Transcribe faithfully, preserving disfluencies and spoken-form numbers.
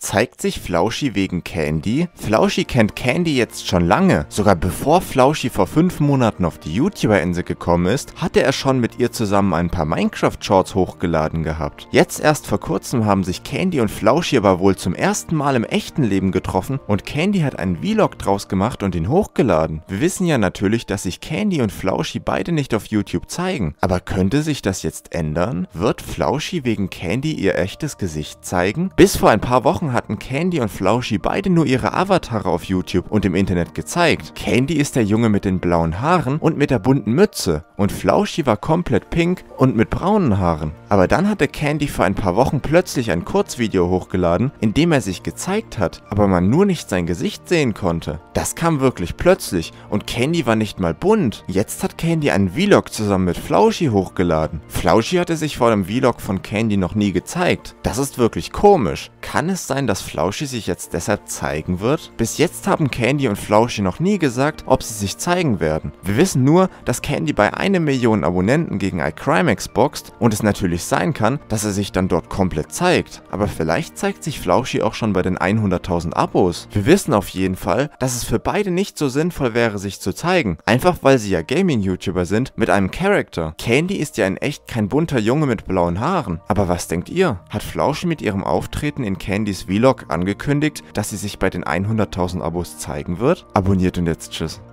Zeigt sich Flauschie wegen Candy? Flauschie kennt Candy jetzt schon lange. Sogar bevor Flauschie vor fünf Monaten auf die YouTuber-Insel gekommen ist, hatte er schon mit ihr zusammen ein paar Minecraft-Shorts hochgeladen gehabt. Jetzt erst vor kurzem haben sich Candy und Flauschie aber wohl zum ersten Mal im echten Leben getroffen und Candy hat einen Vlog draus gemacht und ihn hochgeladen. Wir wissen ja natürlich, dass sich Candy und Flauschie beide nicht auf YouTube zeigen. Aber könnte sich das jetzt ändern? Wird Flauschie wegen Candy ihr echtes Gesicht zeigen? Bis vor ein paar Wochen hatten Candy und Flauschie beide nur ihre Avatare auf YouTube und im Internet gezeigt. Candy ist der Junge mit den blauen Haaren und mit der bunten Mütze und Flauschie war komplett pink und mit braunen Haaren. Aber dann hatte Candy vor ein paar Wochen plötzlich ein Kurzvideo hochgeladen, in dem er sich gezeigt hat, aber man nur nicht sein Gesicht sehen konnte. Das kam wirklich plötzlich und Candy war nicht mal bunt. Jetzt hat Candy einen Vlog zusammen mit Flauschie hochgeladen. Flauschie hatte sich vor dem Vlog von Candy noch nie gezeigt. Das ist wirklich komisch. Kann es sein, dass Flauschie sich jetzt deshalb zeigen wird? Bis jetzt haben Candy und Flauschie noch nie gesagt, ob sie sich zeigen werden. Wir wissen nur, dass Candy bei einer Million Abonnenten gegen iCrimex boxt und es natürlich sein kann, dass er sich dann dort komplett zeigt. Aber vielleicht zeigt sich Flauschie auch schon bei den hunderttausend Abos. Wir wissen auf jeden Fall, dass es für beide nicht so sinnvoll wäre, sich zu zeigen. Einfach weil sie ja Gaming-YouTuber sind mit einem Charakter. Candy ist ja in echt kein bunter Junge mit blauen Haaren. Aber was denkt ihr? Hat Flauschie mit ihrem Auftreten in Candys Vlog angekündigt, dass sie sich bei den hunderttausend Abos zeigen wird? Abonniert und jetzt tschüss.